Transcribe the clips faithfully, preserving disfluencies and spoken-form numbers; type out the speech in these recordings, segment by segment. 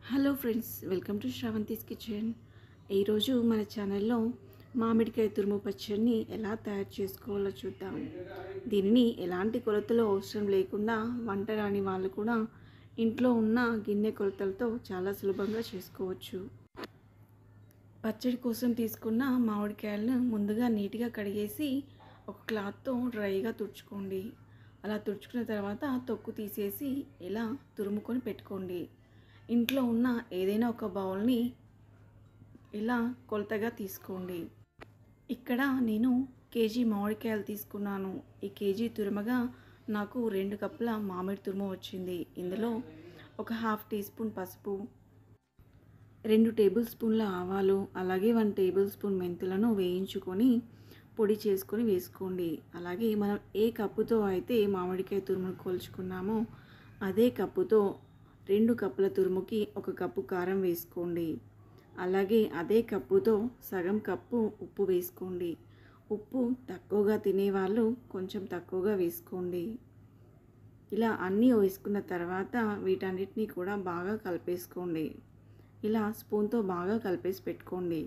Hello friends, welcome to Sravanthi's kitchen. ఈరోజు మన ఛానల్లో మామిడికాయ తురుము పచ్చడిని ఎలా తయారు చేసుకోవాలో చూద్దాం. దీనిని ఎలాంటి కొలతలు అవసరం లేకుండా వంట రాని వాళ్ళు కూడా ఇంట్లో ఉన్న గిన్నె కొలతలతో చాలా సులభంగా చేసుకోవచ్చు. పచ్చడి కోసం తీసుకున్న మామిడికాయలను ముందుగా నీట్గా కడిగేసి ఒక క్లాత్తో డ్రైగా తుడుచుకోండి. అలా తుడుచుకున్న తర్వాత తొక్కు తీసేసి ఇలా తురుముకొని పెట్టుకోండి. ఇంట్లో ఉన్న ఏదైనా ఒక బౌల్ని ఇలా కొలతగా తీసుకోండి. ఇక్కడ నేను కేజీ మామిడికాయలు తీసుకున్నాను. ఈ కేజీ తురుమగా నాకు రెండు కప్పుల మామిడి తురుము వచ్చింది. ఇందులో ఒక హాఫ్ టీ స్పూన్ పసుపు, రెండు టేబుల్ స్పూన్ల ఆవాలు, అలాగే వన్ టేబుల్ స్పూన్ మెంతులను వేయించుకొని పొడి చేసుకొని వేసుకోండి. అలాగే మనం ఏ కప్పుతో అయితే మామిడికాయ తురుమును కొలుచుకున్నామో అదే కప్పుతో రెండు కప్పుల తురుముకి ఒక కప్పు కారం వేసుకోండి. అలాగే అదే కప్పుతో సగం కప్పు ఉప్పు వేసుకోండి. ఉప్పు తక్కువగా తినేవాళ్ళు కొంచెం తక్కువగా వేసుకోండి. ఇలా అన్నీ వేసుకున్న తర్వాత వీటన్నిటిని కూడా బాగా కలిపేసుకోండి. ఇలా స్పూన్తో బాగా కలిపేసి పెట్టుకోండి.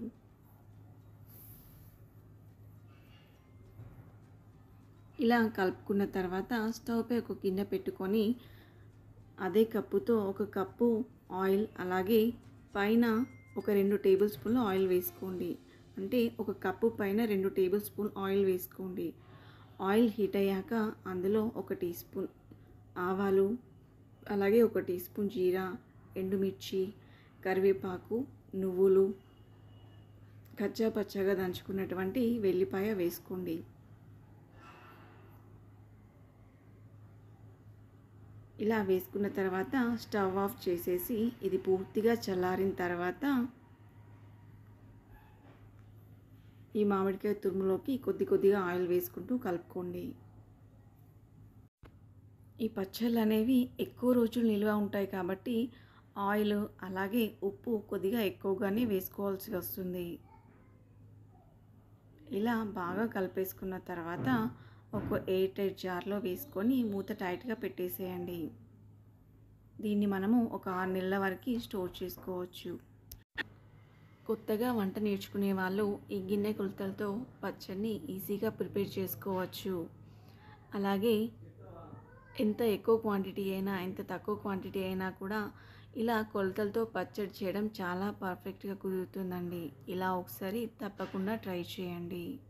ఇలా కలుపుకున్న తర్వాత స్టవ్ పై ఒక గిన్నె పెట్టుకొని అదే కప్పుతో ఒక కప్పు ఆయిల్, అలాగే పైన ఒక రెండు టేబుల్ స్పూన్ల ఆయిల్ వేసుకోండి. అంటే ఒక కప్పు పైన రెండు టేబుల్ స్పూన్ ఆయిల్ వేసుకోండి. ఆయిల్ హీట్ అయ్యాక అందులో ఒక టీ స్పూన్ ఆవాలు, అలాగే ఒక టీ స్పూన్ జీరా, ఎండుమిర్చి, కరివేపాకు, నువ్వులు, కచ్చా పచ్చగా దంచుకున్నటువంటి వెల్లిపాయ వేసుకోండి. ఇలా వేసుకున్న తర్వాత స్టవ్ ఆఫ్ చేసేసి ఇది పూర్తిగా చల్లారిన తర్వాత ఈ మామిడికాయ తురుములోకి కొద్ది కొద్దిగా ఆయిల్ వేసుకుంటూ కలుపుకోండి. ఈ పచ్చళ్ళు అనేవి ఎక్కువ రోజులు నిల్వ ఉంటాయి కాబట్టి ఆయిల్ అలాగే ఉప్పు కొద్దిగా ఎక్కువగానే వేసుకోవాల్సి వస్తుంది. ఇలా బాగా కలిపేసుకున్న తర్వాత ఒక ఎయిర్ టైట్ జార్లో వేసుకొని మూత టైట్గా పెట్టేసేయండి. దీన్ని మనము ఒక ఆరు నెలల వరకు స్టోర్ చేసుకోవచ్చు. కొత్తగా వంట నేర్చుకునే వాళ్ళు ఈ గిన్నె కొలతలతో పచ్చడిని ఈజీగా ప్రిపేర్ చేసుకోవచ్చు. అలాగే ఎంత ఎక్కువ క్వాంటిటీ అయినా ఎంత తక్కువ క్వాంటిటీ అయినా కూడా ఇలా కొలతలతో పచ్చడి చేయడం చాలా పర్ఫెక్ట్గా కుదురుతుందండి. ఇలా ఒకసారి తప్పకుండా ట్రై చేయండి.